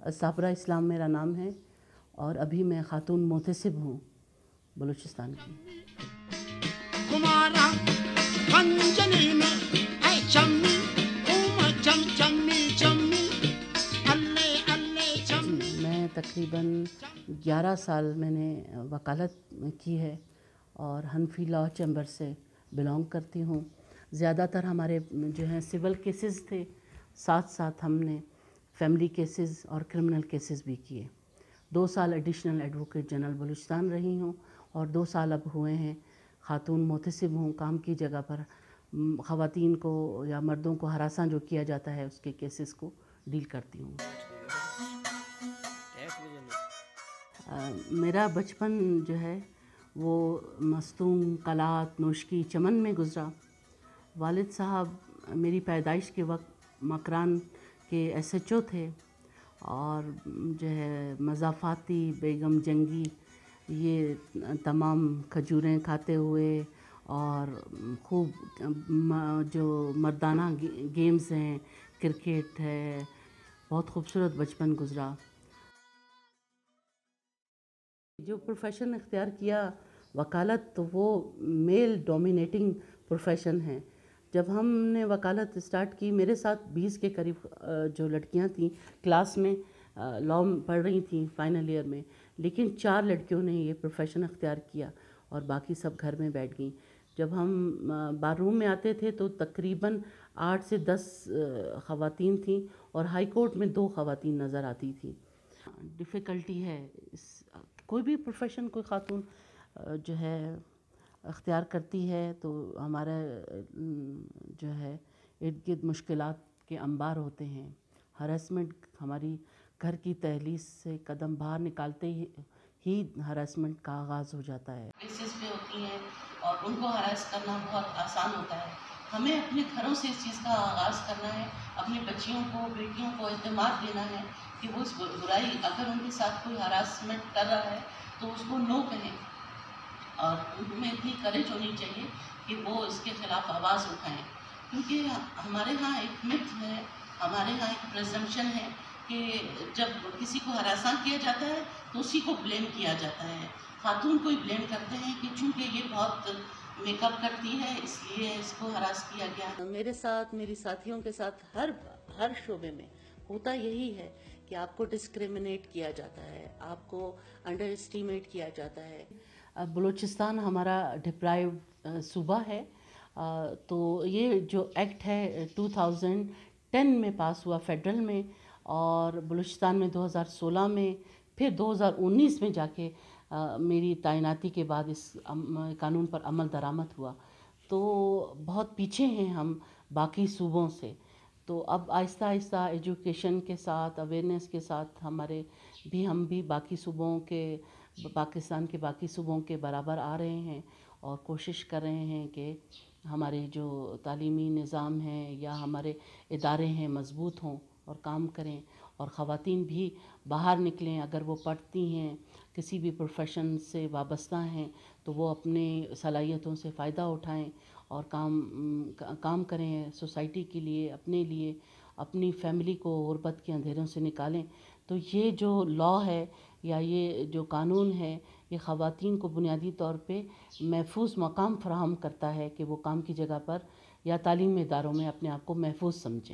صابرہ اسلام میرا نام ہے اور ابھی میں خاتون محتسب ہوں بلوچستان کی. جی میں تقریباً 11 سال میں نے وکالت کی ہے اور حنفی لاء چیمبر سے بلانگ کرتی ہوں. زیادہ تر ہمارے جو ہیں سول کیسز تھے، ساتھ ساتھ ہم نے فیملی کیسز اور کرمنل کیسز بھی کیے. 2 سال ایڈیشنل ایڈوکیٹ جنرل بلوچستان رہی ہوں اور 2 سال اب ہوئے ہیں خاتون محتسب ہوں. کام کی جگہ پر خواتین کو یا مردوں کو ہراساں جو کیا جاتا ہے اس کے کیسز کو ڈیل کرتی ہوں. میرا بچپن جو ہے وہ مستونگ، قلات، نوشکی، چمن میں گزرا. والد صاحب میری پیدائش کے وقت مکران کے ایس ایچ او تھے اور جو ہے مضافاتی، بیگم جنگی، یہ تمام کھجوریں کھاتے ہوئے اور خوب جو مردانہ گیمز ہیں، کرکٹ ہے، بہت خوبصورت بچپن گزرا. جو پروفیشن اختیار کیا وکالت، تو وہ میل ڈومینیٹنگ پروفیشن ہے. جب ہم نے وکالت اسٹارٹ کی میرے ساتھ 20 کے قریب جو لڑکیاں تھیں کلاس میں لاء پڑھ رہی تھیں فائنل ایئر میں، لیکن 4 لڑکیوں نے یہ پروفیشن اختیار کیا اور باقی سب گھر میں بیٹھ گئیں. جب ہم بار روم میں آتے تھے تو تقریباً 8 سے 10 خواتین تھیں اور ہائی کورٹ میں 2 خواتین نظر آتی تھیں. ڈیفیکلٹی ہے کوئی بھی پروفیشن کوئی خاتون جو ہے اختیار کرتی ہے تو ہمارا جو ہے ارد گرد مشکلات کے انبار ہوتے ہیں. ہراسمنٹ ہماری گھر کی دہلیز سے قدم باہر نکالتے ہی ہراسمنٹ کا آغاز ہو جاتا ہے. کیسز پہ ہوتی ہیں اور ان کو ہراس کرنا بہت آسان ہوتا ہے. ہمیں اپنے گھروں سے اس چیز کا آغاز کرنا ہے، اپنی بچیوں کو، بیٹیوں کو اعتماد دینا ہے کہ وہ اس برائی، اگر ان کے ساتھ کوئی ہراسمنٹ کر رہا ہے تو اس کو نو کہیں، اور ان میں اتنی کریج ہونی چاہیے کہ وہ اس کے خلاف آواز اٹھائیں. کیونکہ ہمارے ہاں ایک متھ ہے، ہمارے ہاں ایک پریزمپشن ہے کہ جب کسی کو ہراساں کیا جاتا ہے تو اسی کو بلیم کیا جاتا ہے. خاتون کو ہی بلیم کرتے ہیں کہ چونکہ یہ بہت میک اپ کرتی ہے اس لیے اس کو ہراس کیا گیا. میرے ساتھ، میری ساتھیوں کے ساتھ ہر شعبے میں ہوتا یہی ہے کہ آپ کو ڈسکریمنیٹ کیا جاتا ہے، آپ کو انڈر اسٹیمیٹ کیا جاتا ہے. بلوچستان ہمارا ڈپرائیوڈ صوبہ ہے، تو یہ جو ایکٹ ہے 2010 میں پاس ہوا فیڈرل میں، اور بلوچستان میں 2016 میں، پھر 2019 میں جا کے میری تعیناتی کے بعد اس قانون پر عمل درآمد ہوا. تو بہت پیچھے ہیں ہم باقی صوبوں سے. تو اب آہستہ آہستہ ایجوکیشن کے ساتھ، اویئرنیس کے ساتھ ہم بھی باقی صوبوں کے، پاکستان کے باقی صوبوں کے برابر آ رہے ہیں اور کوشش کر رہے ہیں کہ ہمارے جو تعلیمی نظام ہیں یا ہمارے ادارے ہیں مضبوط ہوں اور کام کریں، اور خواتین بھی باہر نکلیں. اگر وہ پڑھتی ہیں، کسی بھی پروفیشن سے وابستہ ہیں، تو وہ اپنے صلاحیتوں سے فائدہ اٹھائیں اور کام کریں سوسائٹی کے لیے، اپنے لیے، اپنی فیملی کو غربت کے اندھیروں سے نکالیں. تو یہ جو لاء ہے یا یہ جو قانون ہے، یہ خواتین کو بنیادی طور پہ محفوظ مقام فراہم کرتا ہے کہ وہ کام کی جگہ پر یا تعلیمی اداروں میں اپنے آپ کو محفوظ سمجھیں.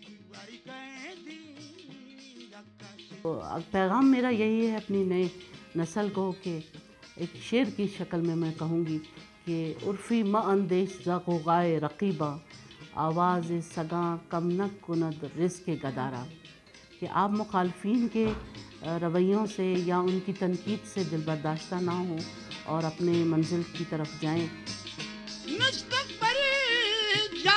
پیغام میرا یہی ہے اپنی نئے نسل کو کہ ایک شعر کی شکل میں کہوں گی کہ عرفی ما اندیش ز غوغائے رقیباں، آواز سگاں کم نہ کند رزق گدارا. کہ آپ مخالفین کے رویوں سے یا ان کی تنقید سے دل برداشتہ نہ ہوں اور اپنے منزل کی طرف جائیں.